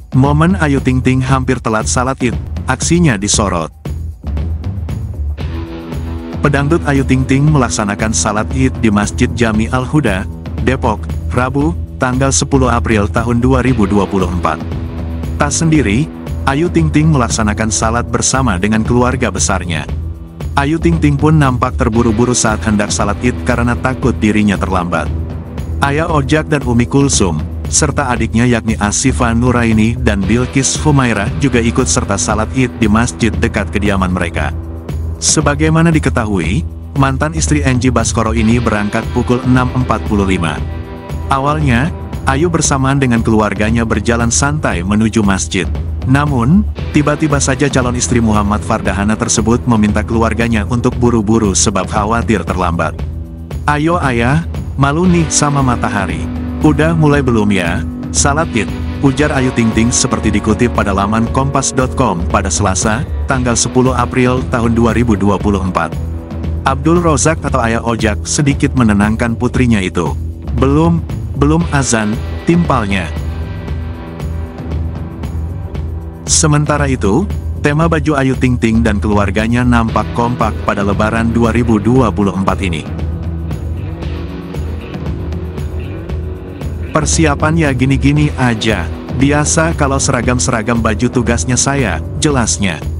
Momen Ayu Ting Ting hampir telat salat Id, aksinya disorot. Pedangdut Ayu Ting Ting melaksanakan salat Id di Masjid Jami Al-Huda, Depok, Rabu, tanggal 10 April tahun 2024. Tak sendiri, Ayu Ting Ting melaksanakan salat bersama dengan keluarga besarnya. Ayu Ting Ting pun nampak terburu-buru saat hendak salat Id karena takut dirinya terlambat. Ayah Ojak dan Umi Kulsum, serta adiknya yakni Asifa Nuraini dan Bilkis Humairah juga ikut serta salat Id di masjid dekat kediaman mereka. Sebagaimana diketahui, mantan istri Enji Baskoro ini berangkat pukul 6.45. Awalnya, Ayu bersamaan dengan keluarganya berjalan santai menuju masjid. Namun, tiba-tiba saja calon istri Muhammad Fardahana tersebut meminta keluarganya untuk buru-buru sebab khawatir terlambat. "Ayo ayah, malu nih sama matahari. Udah mulai belum ya? Salat Id," ujar Ayu Ting Ting seperti dikutip pada laman kompas.com pada Selasa, tanggal 10 April tahun 2024. Abdul Rozak atau Ayah Ojak sedikit menenangkan putrinya itu. Belum azan, timpalnya. Sementara itu, tema baju Ayu Ting Ting dan keluarganya nampak kompak pada Lebaran 2024 ini. "Persiapan ya gini-gini aja, biasa kalau seragam-seragam baju tugasnya saya," jelasnya.